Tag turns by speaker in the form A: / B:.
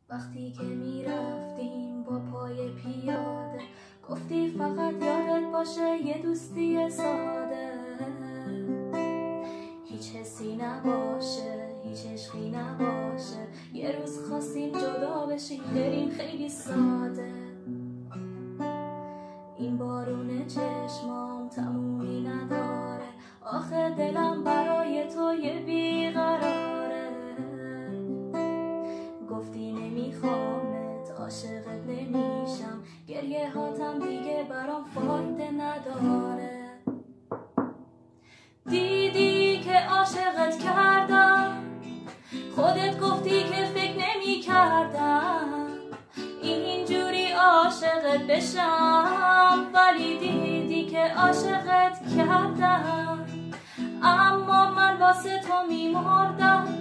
A: وقتی که میرفتیم با پای پیاده، گفتی فقط یادت باشه یه دوستی ساده، هیچ حسی نباشه، هیچ عشقی نباشه، یه روز خواستیم جدا بشیم بریم خیلی ساده. این بارون چشمام تمومی نداره، آخه دلم برای تو یه بیقراره. گفتی نمیخوامت، عاشقت نمیشم، گریه هاتم دیگه برام فایده نداره. دیدی که عاشقت کردم، خودت گفتی که فکر نمی کردم اینجوری عاشقت بشم، ولی دیدی که عاشقت کردم. اما من واسه تو میمردم،